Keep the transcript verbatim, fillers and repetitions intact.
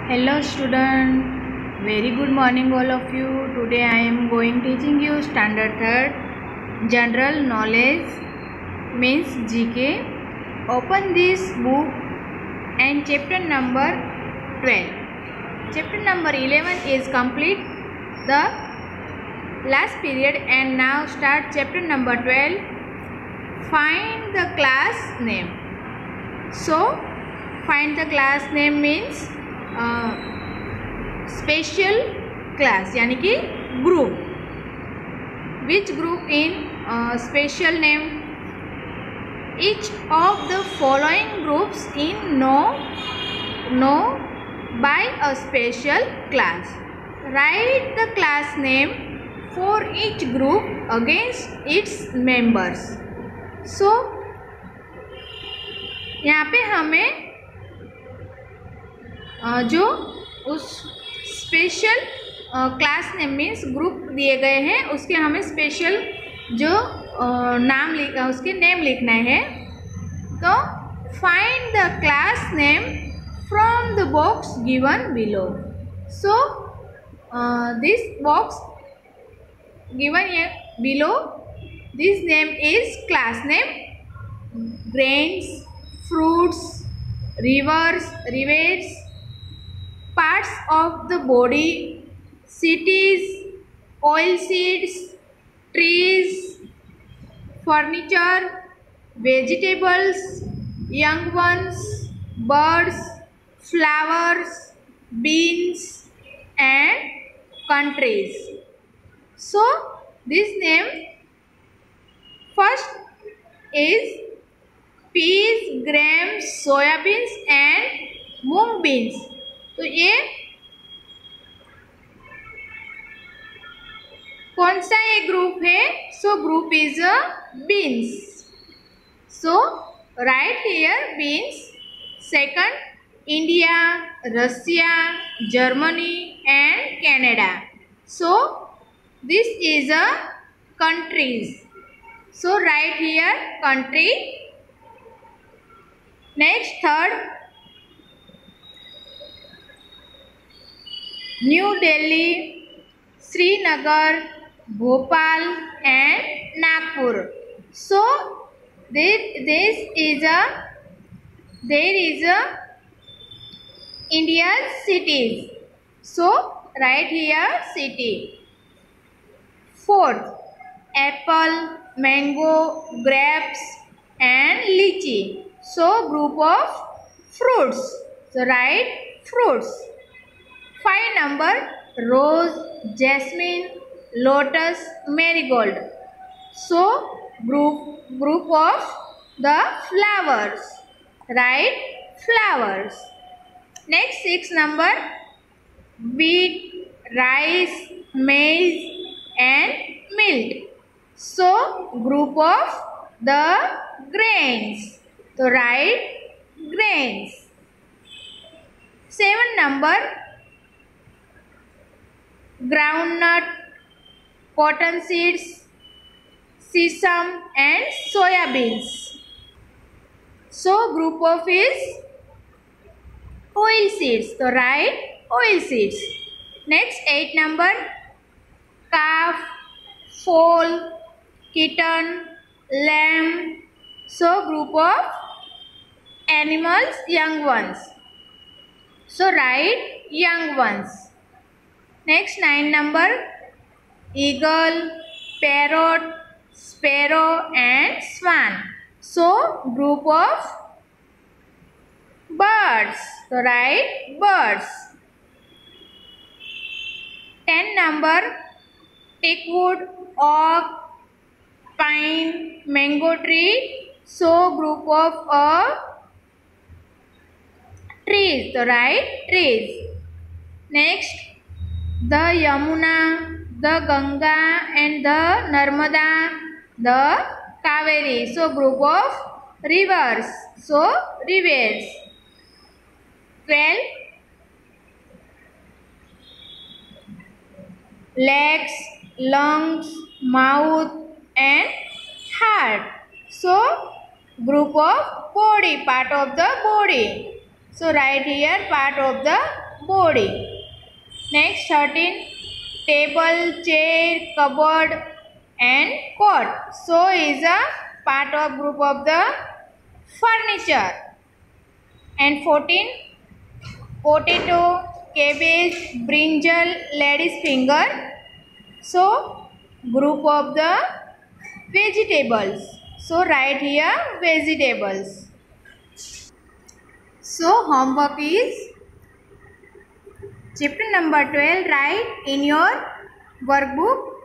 Hello student, very good morning all of you. Today I am going teaching you standard third general knowledge means G K. Open this book and chapter number twelve. Chapter number eleven is complete the last period and now start chapter number twelve. Find the class name. So find the class name means special class यानी कि group. Which group in special name each of the following groups in no no by a special class. Write the class name for each group against its members. So यहाँ पे हमें जो उस special class name means group दिए गए हैं उसके हमें स्पेशल जो नाम लिखा उसके नेम लिखना है. तो find the class name from the box given below. So this box given below, this name is class name. Grains, fruits, rivers, rivets, parts of the body, cities, oil seeds, trees, furniture, vegetables, young ones, birds, flowers, beans and countries. So this name first is peas, grams, soya beans and mung beans. तो ये कौन सा ये group है? So group is a beans. So write here beans. Second India, Russia, Germany and Canada. So this is a countries. So write here country. Next third New Delhi, Srinagar, Bhopal and Nagpur. So this, this is a there is a India's cities. So write here city. Fourth, apple, mango, grapes and lychee. So group of fruits. So write fruits. Five number rose, jasmine, lotus, marigold. So group group of the flowers. Write flowers. Next six number wheat, rice, maize and millet. So group of the grains. So write grains. Seven number groundnut, cotton seeds, sesame and soya beans. So group of is oil seeds. So write oil seeds. Next eight number calf, foal, kitten, lamb. So group of animals, young ones. So write young ones. Next nine number eagle, parrot, sparrow and swan. So group of birds. So write birds. Ten number teakwood, oak, pine, mango tree. So group of a trees. So write trees. Next the Yamuna, the Ganga and the Narmada, the Kaveri. So group of rivers. So rivers. Twelve legs, lungs, mouth and heart. So group of body, part of the body. So write here part of the body. Next thirteen, table, chair, cupboard and cot. So is a part of group of the furniture. And fourteen, potato, cabbage, brinjal, lady's finger. So group of the vegetables. So write here vegetables. So homework is chapter number twelve. Write in your workbook